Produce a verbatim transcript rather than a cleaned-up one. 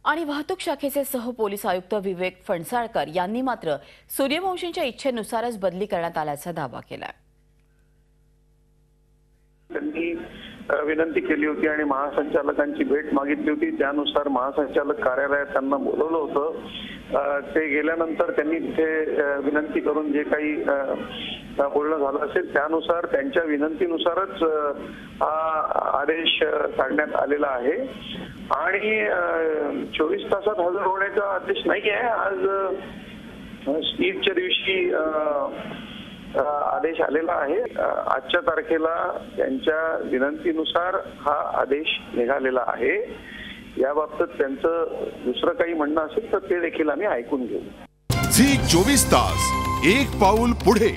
आणि वाहतूक शाखेचे सह पोलीस आयुक्त विवेक फणसाळकर यांनी मात्र सूर्यवंशींच्या इच्छेनुसारच बदली करण्यात आल्याचा दावा केला। त्यांनी विनंती केली होती आणि महासंचालकांची भेट मागितली होती। त्यानुसार महासंचालक कार्यालयात त्यांना बोलवलं होतं। ते गेल्यानंतर त्यांनी तिथे विनंती करून जे काही बोलणं झालं असेल त्यानुसार त्यांच्या विनंतीनुसारच हा आदेश काढण्यात आलेला आहे आणि चोवीस तासात हजर होण्याचा आदेश नाही आहे। आज ईदच्या दिवशी आदेश आलेला आहे। आजच्या तारखेला त्यांच्या विनंतीनुसार हा आदेश निघालेला आहे। याबाबत त्यांचं दुसरं काही म्हणणं असेल तर ते देखील आम्ही ऐकून घेऊ। झी चोवीस तास एक पाऊल पुढे।